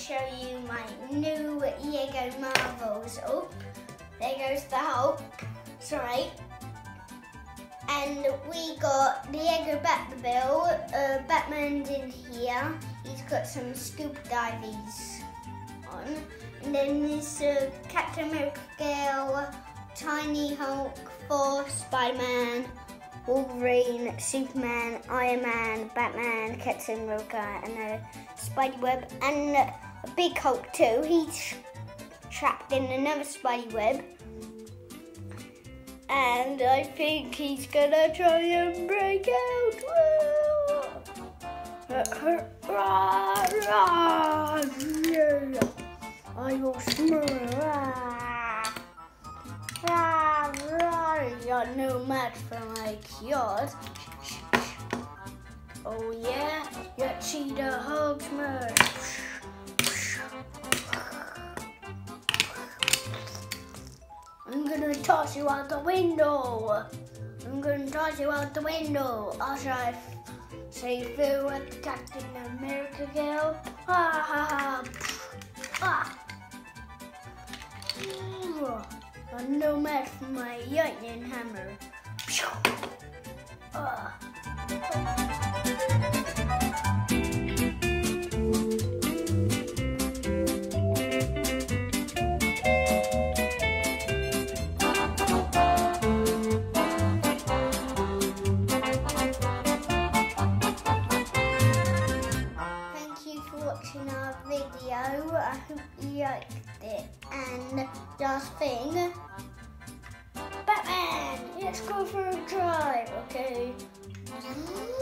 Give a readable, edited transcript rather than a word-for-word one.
show you my new Lego Marvels. Oh, there goes the Hulk. Sorry. And we got the Lego Batmobile. Batman's in here. He's got some scuba divies on. And then there's Captain America Girl, Tiny Hulk, Thor, Spider-Man, Wolverine, Superman, Iron Man, Batman, Captain America, and a Spidey-Web, and a big Hulk too. He's trapped in another Spidey-Web. And I think he's gonna try and break out. I will smurf. You're no match for my cures. Oh yeah, your cheetah hugs me. I'm gonna toss you out the window. I'm gonna toss you out the window. After I say farewell to Captain America Girl. Ha ha ha. I'm no match for my lightning hammer. Watching our video. I hope you liked it. And last thing, Batman, let's go for a drive, okay?